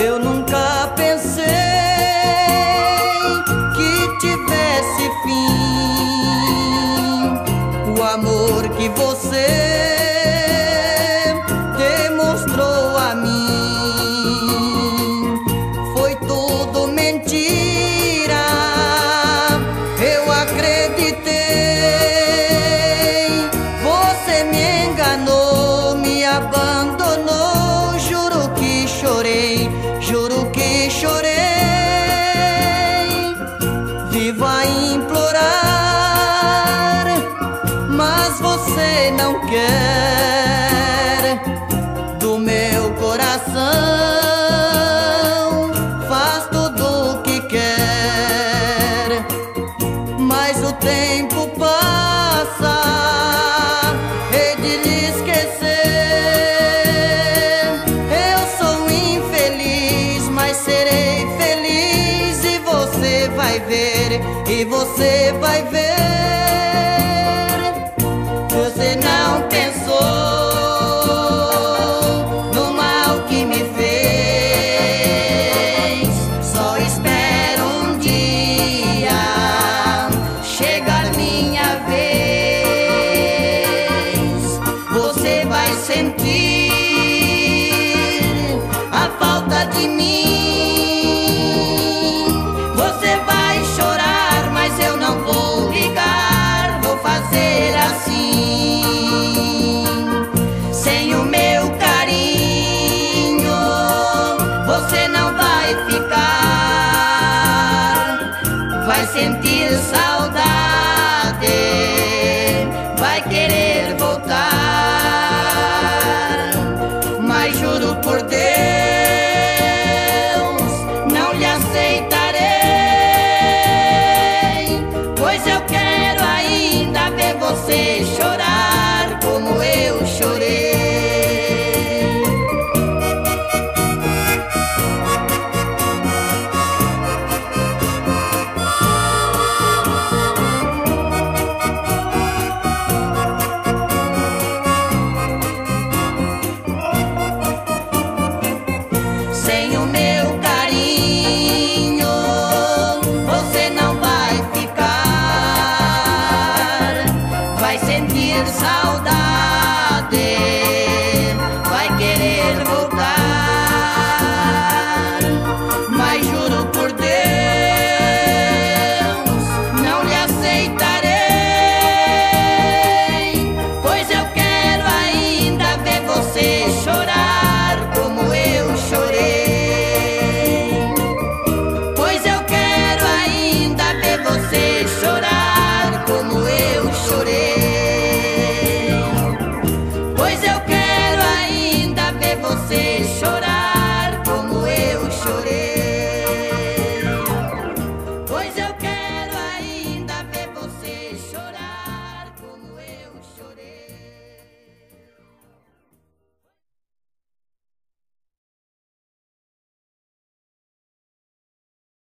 Eu nunca pensei que tivesse fim. O amor que você demonstrou a mim foi tudo mentira. Eu acreditei, você me enganou, me abandonou. Juro que chorei, juro que chorei. Vivo a implorar, mas você não quer do meu coração. Faz tudo o que quer, mas o tempo passa, hei de lhe esquecer. Eu sou infeliz, mas serei feliz, e você vai ver, e você vai ver. Você não pensou no mal que me fez. Só espero um dia chegar minha vez. Você vai sentir a falta de mim. Você vai chorar, mas eu não vou ligar. Vou fazer assim. Sem o meu carinho, você não vai ficar. Vai sentir saudade, vai querer voltar. Mas juro por Deus